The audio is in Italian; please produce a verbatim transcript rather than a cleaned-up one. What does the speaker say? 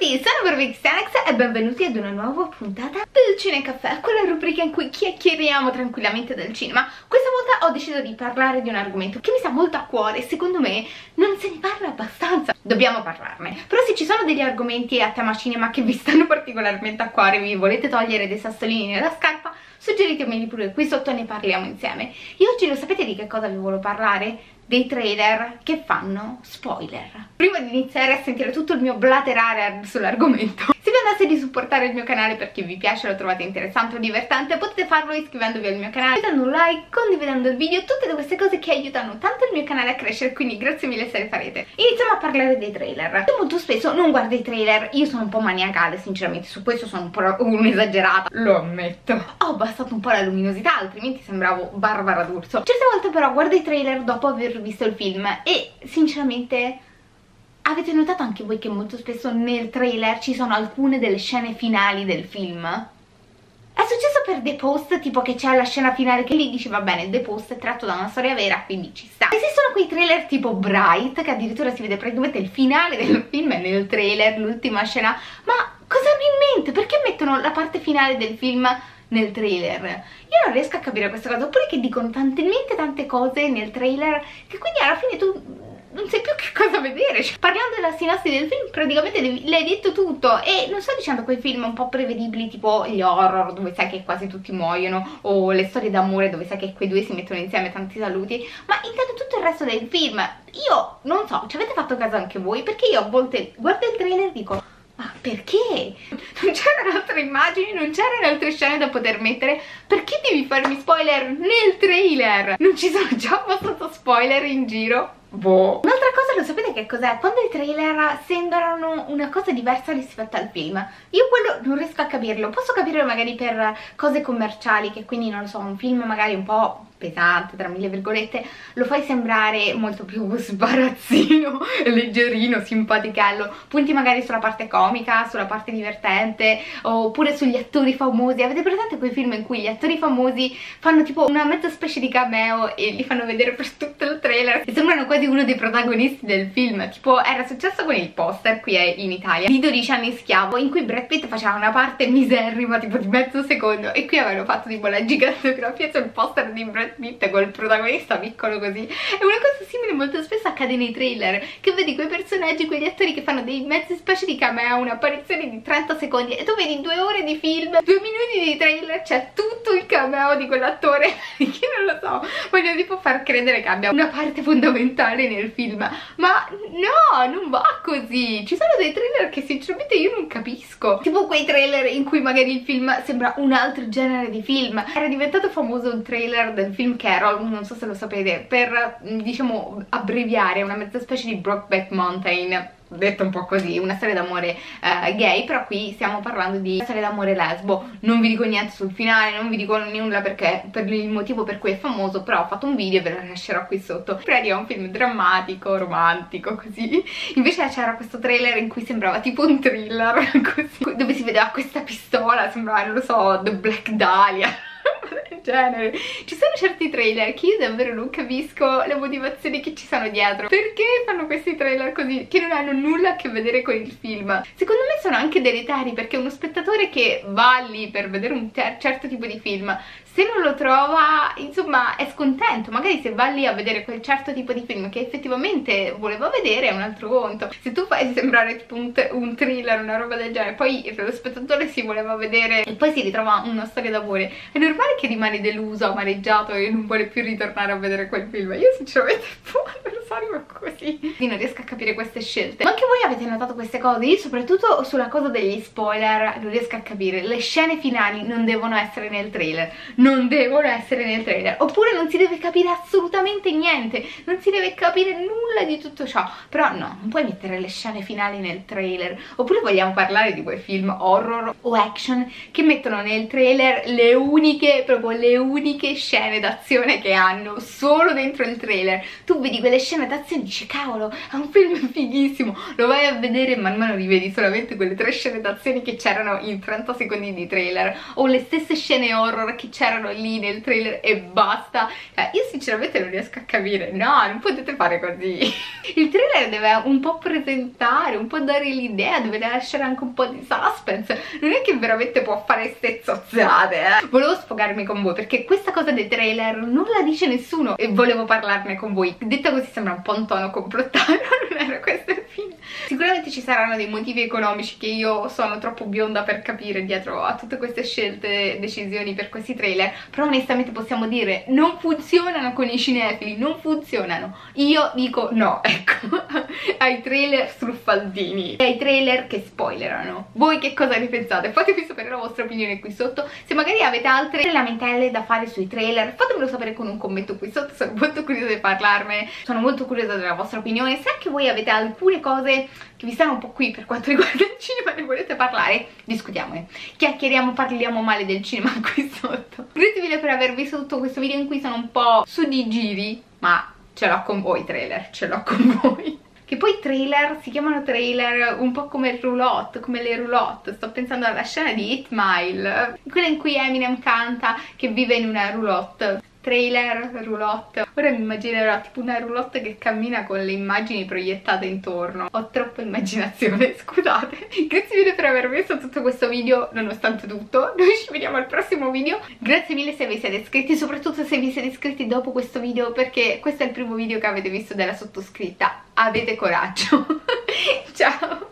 tutti, sono Barbixanax e benvenuti ad una nuova puntata del Cinecaffè, quella rubrica in cui chiacchieriamo tranquillamente del cinema. Questa volta ho deciso di parlare di un argomento che mi sta molto a cuore e secondo me non se ne parla abbastanza. Dobbiamo parlarne. Però se ci sono degli argomenti a tema cinema che vi stanno particolarmente a cuore, vi volete togliere dei sassolini nella scarpa, suggeritemeli pure qui sotto e ne parliamo insieme. E oggi lo sapete di che cosa vi volevo parlare? Dei trailer che fanno spoiler. Prima di iniziare a sentire tutto il mio blaterare sull'argomento, se vi andasse di supportare il mio canale perché vi piace, lo trovate interessante o divertente, potete farlo iscrivendovi al mio canale, dando un like, condividendo il video, tutte queste cose che aiutano tanto il mio canale a crescere, quindi grazie mille se le farete. Iniziamo a parlare dei trailer. Io molto spesso non guardo i trailer, io sono un po' maniacale sinceramente, su questo sono un po' un'esagerata, lo ammetto. Ho abbassato un po' la luminosità, altrimenti sembravo Barbara D'Urso. Certe volte però guardo i trailer dopo aver visto il film e sinceramente avete notato anche voi che molto spesso nel trailer ci sono alcune delle scene finali del film? È successo per The Post, tipo che c'è la scena finale che lì dice va bene, The Post è tratto da una storia vera, quindi ci sta. Esistono quei trailer tipo Bright, che addirittura si vede praticamente il finale del film nel trailer, l'ultima scena. Ma cosa hanno in mente? Perché mettono la parte finale del film nel trailer? Io non riesco a capire questa cosa, oppure che dicono talmente tante cose nel trailer che quindi alla fine tu non sai più che cosa vedere. Cioè, parlando della sinossi del film praticamente l'hai detto tutto, e non sto dicendo quei film un po' prevedibili tipo gli horror dove sai che quasi tutti muoiono, o le storie d'amore dove sai che quei due si mettono insieme, tanti saluti, ma intendo tutto il resto del film. Io non so, ci avete fatto caso anche voi? Perché io a volte guardo il trailer e dico ma perché? Non c'erano altre immagini, non c'erano altre scene da poter mettere? Perché devi farmi spoiler nel trailer? Non ci sono già abbastanza spoiler in giro? Boh. Un'altra cosa, lo sapete che cos'è? Quando i trailer sembrano una cosa diversa rispetto al film. Io quello non riesco a capirlo. Posso capirlo magari per cose commerciali, che quindi non lo so, un film magari un po' pesante, tra mille virgolette, lo fai sembrare molto più sbarazzino, leggerino, simpatichello, punti magari sulla parte comica, sulla parte divertente, oppure sugli attori famosi. Avete presente quei film in cui gli attori famosi fanno tipo una mezza specie di cameo e li fanno vedere per tutto il trailer e sembrano quasi uno dei protagonisti del film? Tipo era successo con il poster qui in Italia di dodici anni schiavo, in cui Brad Pitt faceva una parte miserrima tipo di mezzo secondo, e qui avevano fatto tipo la gigantografia sul poster di Brad Pitt con il protagonista piccolo così. E una cosa simile molto spesso accade nei trailer, che vedi quei personaggi, quegli attori che fanno dei mezzi specie di cameo, un'apparizione di trenta secondi, e tu vedi due ore di film, due minuti di trailer, c'è tutto il cameo di quell'attore che non lo so, voglio tipo far credere che abbia una parte fondamentale nel film, ma no, non va così. Ci sono dei trailer che sinceramente io non capisco, tipo quei trailer in cui magari il film sembra un altro genere di film. Era diventato famoso un trailer del film Carol, non so se lo sapete, per diciamo abbreviare una mezza specie di Brokeback Mountain, detto un po' così, una storia d'amore eh, gay, però qui stiamo parlando di una storia d'amore lesbo. Non vi dico niente sul finale, non vi dico nulla perché per il motivo per cui è famoso, però ho fatto un video e ve lo lascerò qui sotto. Predi è un film drammatico, romantico, così. Invece c'era questo trailer in cui sembrava tipo un thriller, così, dove si vedeva questa pistola, sembrava, non lo so, The Black Dahlia del genere. Ci sono certi trailer che io davvero non capisco le motivazioni che ci sono dietro. Perché fanno questi trailer così, che non hanno nulla a che vedere con il film? Secondo me sono anche deleteri, perché uno spettatore che va lì per vedere un certo tipo di film, se non lo trova, insomma, è scontento. Magari se va lì a vedere quel certo tipo di film che effettivamente voleva vedere è un altro conto. Se tu fai sembrare tipo un, un thriller, una roba del genere, poi lo spettatore si voleva vedere e poi si ritrova una storia d'amore, è normale che rimane deluso, amareggiato e non vuole più ritornare a vedere quel film. Io sinceramente non lo so, arrivo così. Quindi non riesco a capire queste scelte. Ma anche voi avete notato queste cose? Io soprattutto sulla cosa degli spoiler non riesco a capire. Le scene finali non devono essere nel trailer, non devono essere nel trailer, oppure non si deve capire assolutamente niente, non si deve capire nulla di tutto ciò. Però no, non puoi mettere le scene finali nel trailer. Oppure vogliamo parlare di quei film horror o action che mettono nel trailer le uniche, proprio le uniche scene d'azione che hanno solo dentro il trailer. Tu vedi quelle scene d'azione e dici cavolo, è un film fighissimo, lo vai a vedere e man mano rivedi solamente quelle tre scene d'azione che c'erano in trenta secondi di trailer, o le stesse scene horror che c'erano erano lì nel trailer e basta. Eh, io sinceramente non riesco a capire, no, non potete fare così. Il trailer deve un po' presentare, un po' dare l'idea, deve lasciare anche un po' di suspense, non è che veramente può fare ste zozzate, eh. Volevo sfogarmi con voi perché questa cosa dei trailer non la dice nessuno e volevo parlarne con voi. Detta così sembra un po' un tono complottario, non era questo il fine. Sicuramente ci saranno dei motivi economici che io sono troppo bionda per capire dietro a tutte queste scelte, decisioni per questi trailer, però onestamente possiamo dire non funzionano con i cinefili, non funzionano. Io dico no, ecco, ai trailer struffaldini e ai trailer che spoilerano. Voi che cosa ne pensate? Fatemi sapere la vostra opinione qui sotto. Se magari avete altre lamentele da fare sui trailer, fatemelo sapere con un commento qui sotto, sono molto curiosa di parlarne, sono molto curiosa della vostra opinione. Se anche voi avete alcune cose che vi stanno un po' qui per quanto riguarda il cinema, ne volete parlare, discutiamone, chiacchieriamo, parliamo male del cinema qui sotto. Grazie mille per aver visto tutto questo video in cui sono un po' su di giri, ma ce l'ho con voi trailer, ce l'ho con voi. Che poi trailer si chiamano trailer un po' come il roulotte, come le roulotte. Sto pensando alla scena di eight mile, quella in cui Eminem canta che vive in una roulotte. Trailer, roulotte. Ora mi immaginerò tipo una roulotte che cammina con le immagini proiettate intorno. Ho troppa immaginazione, scusate. Grazie mille per aver visto tutto questo video, nonostante tutto. Noi ci vediamo al prossimo video. Grazie mille se vi siete iscritti, soprattutto se vi siete iscritti dopo questo video, perché questo è il primo video che avete visto della sottoscritta. Avete coraggio. Ciao.